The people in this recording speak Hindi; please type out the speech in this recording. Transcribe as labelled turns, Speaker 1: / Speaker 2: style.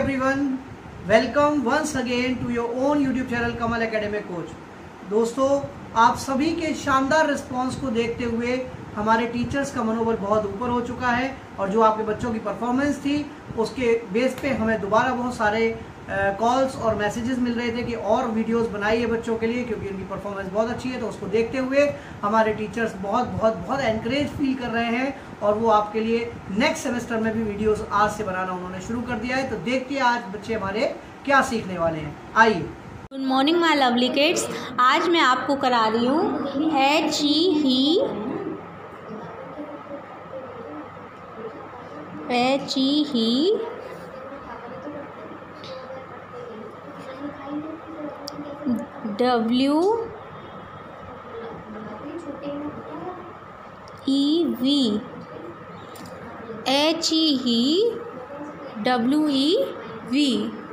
Speaker 1: everyone, welcome once again to your own YouTube channel Kamal academic coach. दोस्तों, आप सभी के शानदार रिस्पांस को देखते हुए हमारे टीचर्स का मनोबल बहुत ऊपर हो चुका है और जो आपके बच्चों की परफॉर्मेंस थी उसके बेस पे हमें दोबारा बहुत सारे कॉल्स और मैसेजेस मिल रहे थे कि और वीडियोस बनाइए बच्चों के लिए, क्योंकि उनकी परफॉर्मेंस बहुत अच्छी है। तो उसको देखते हुए हमारे टीचर्स बहुत एनकरेज फील कर रहे हैं और वो आपके लिए नेक्स्ट सेमेस्टर में भी वीडियोस आज से बनाना उन्होंने शुरू कर दिया है। तो देखिए आज बच्चे हमारे क्या सीखने वाले हैं। आइए।
Speaker 2: Good morning my lovely kids. आज मैं आपको करा रही हूँ ही WEV HEWEV